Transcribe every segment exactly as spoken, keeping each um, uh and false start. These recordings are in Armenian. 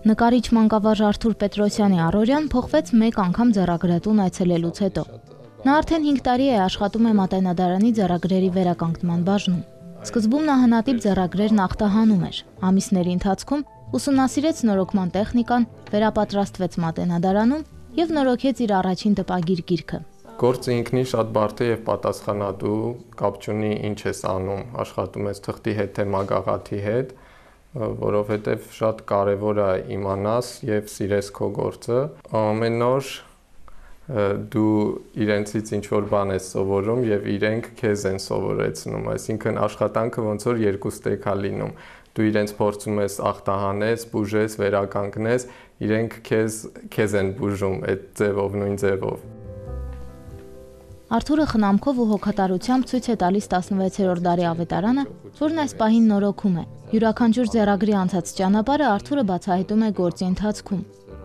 Նկարիչ մանկավարժ Արթուր Պետրոսյանի առօրյան փոխվեց մեկ անգամ ձեռագրատուն այցելելուց հետո։ Նա արդեն հինգ տարի է աշխատում է Մատենադարանի ձեռագրերի վերականգնման բաժնում։ Սկզբում նա հնատիպ ձեռագրերն ախտահանում էր։ Ամիսների ընթացքում ուսումնասիրեց նորոգման տեխնիկան, վերապատրաստվեց Մատենադարանում եւ նորոգեց իր առաջին տպագիր գիրքը։ Գործը ինքնին շատ բարդ է եւ պատասխանատու, կապ չունի ինչ ես անում, աշխատում ես թղթի հետ թե մագաղաթի հետ, որովհետեւ շատ կարեւոր է իմանաս եւ սիրես քո գործը։ Ամեն օր դու իրենցից ինչ որ բան ես սովորում եւ իրենք քեզ են սովորեցնում, այսինքն աշխատանքը ոնց որ երկու ստեկ է լինում։ Դու իրենց փորձում ես ախտահանես, բուժես, վերականգնես, իրենք քեզ քեզ են բուժում այդ ձևով, նույն ձևով։ Արթուրը խնամքով ու հոգատարությամբ ցույց է տալիս տասնվեցերորդ դարի ավետարանը, որն այս պահին նորոգում է։ Յուրաքանչյուր ձեռագրի անցած ճանապարհը Արթուրը բացահայտում է գործի ընթացքում։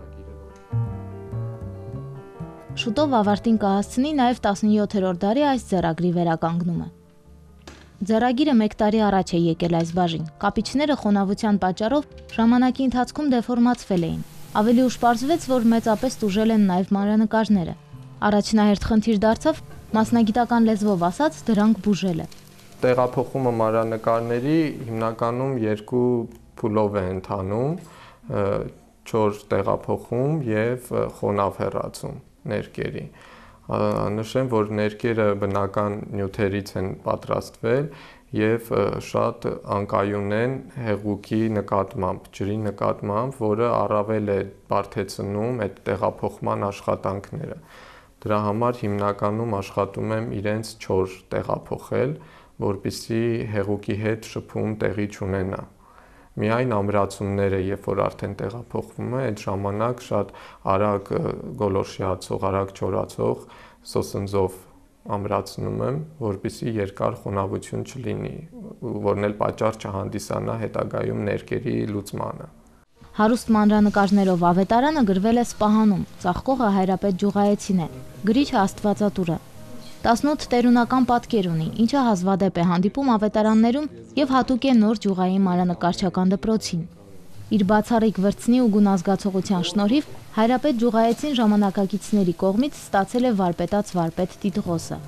Շուտով ավարտին կհասցնի նաև տասնյոթերորդ դարի այս ձեռագրի վերականգնումը։ Ձեռագիրը մեկ տարի առաջ է եկել այս բաժին։ Կապիչները խոնավության պատճառով ժամանակի ընթացքում դեֆորմացվել էին։ Ավելի ուշ պարզվեց, որ մեծապես տուժել են նաև մանրանկարները։ Առաջնահերթ խնդիր դարձավ, մասնագիտական լեզվով ասած, դրանք բուժելը։ Տեղափոխումը մանրանկարների հիմնականում երկու փուլով է ընթանում՝ չոր տեղափոխում եւ խոնավ հեռացում ներկերի։ Նշեմ, որ ներկերը բնական նյութերից են պատրաստվել եւ շատ անկայուն են հեղուկի նկատմամբ, ջրի նկատմամբ, որը առավել է բարդեցնում այդ տեղափոխման աշխատանքները։ Դրա համար հիմնականում աշխատում եմ իրենց չոր տեղափոխել, որպեսզի հեղուկի հետ շփում տեղի չունենա։ Միայն ամրացումները, երբ որ արդեն տեղափոխվում է, այդ ժամանակ շատ արագ գոլորշիացող, արագ չորացող սոսնձով ամրացնում եմ, որպեսզի երկար խոնավություն չլինի, որն էլ պատճառ չհանդիսանա հետագայում ներկերի լուծմանը։ Հարուստ մանրանկարներով ավետարանը գրվել է Սպահանում, ծաղկողը Հայրապետ Ջուղայեցին է, գրիչը Աստվածատուրը։ տասնութ տերունական պատկեր ունի, ինչը հազվադեպ է հանդիպում ավետարաններում եւ հատուկ է Նոր Ջուղայի մանրանկարչական դպրոցին։ Իր բացառիկ վրձնի ու գունազգացողության շնորհիվ Հայրապետ Ջուղայեցին ժամանակակիցների կողմից ստացել է վարպետաց վարպետ տիտղոսը։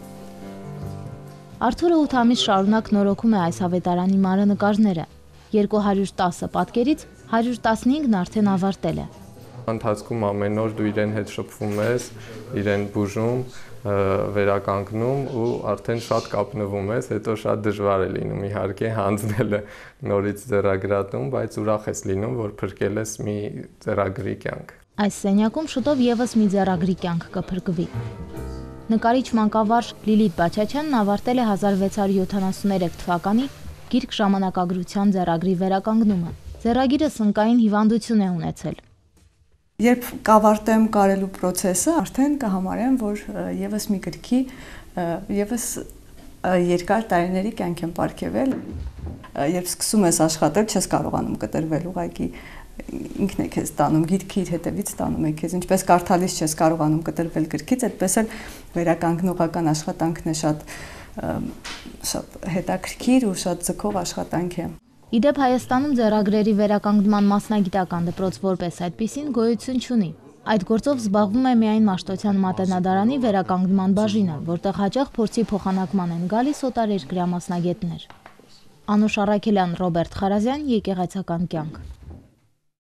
Արթուրը ութ ամիս շարունակ նորոգում է այս ավետարանի մանրանկարները։ երկու հարյուր տասը պատկերից հարյուր տասնհինգն արդեն ավարտել է։ Ընթացքում ամեն օր դու իրեն հետ շփվում ես, իրեն բուժում, վերականգնում ու արդեն շատ կապնվում ես, հետո շատ դժվար է լինում իհարկե հանձնելը նորից ձեռագրատուն, բայց ուրախ ես լինում, որ փրկել ես մի ձեռագրի կյանք։ Այս սենյակում շուտով եւս մի ձեռագրի կյանք կփրկվի։ Նկարիչ մանկավարժ Լիլիթ Բաչաչյանն ավարտել է հազար վեց հարյուր յոթանասուններեք թվականի Գիրք ժամանակագրության ձեռագրի վերականգնումը։ Ձեռագիրը սնկային հիվանդություն է ունեցել։ Երբ կավարտեմ կարելու process-ը, արդեն կհամարեմ, որ եւս մի գրքի եւս երկար տարիների կյանք եմ պարգևել։ Երբ սկսում ես աշխատել, չես կարողանում կտրվել, ուղղակի ինքն է քեզ տանում, գիրքի հետևից տանում է քեզ, ինչպես կարդալիս չես կարողանում կտրվել գրքից, այդպես էլ վերականգնողական աշխատանքն է շատ շատ հետաքրքիր ու շատ ձգող աշխատանք է։ Իդեպ Հայաստանում ձեռագրերի վերականգնման մասնագիտական դպրոց որպես այդպիսին գոյություն չունի։ Այդ գործով զբաղվում է միայն Մաշտոցյան Մատենադարանի վերականգնման բաժինը, որտեղ հաճախ փորձի փոխանակման են գալիս օտարերկրյա մասնագետներ։ Անուշ Առաքելյան, Ռոբերտ Խարազյան, Եկեղեցական կյանք։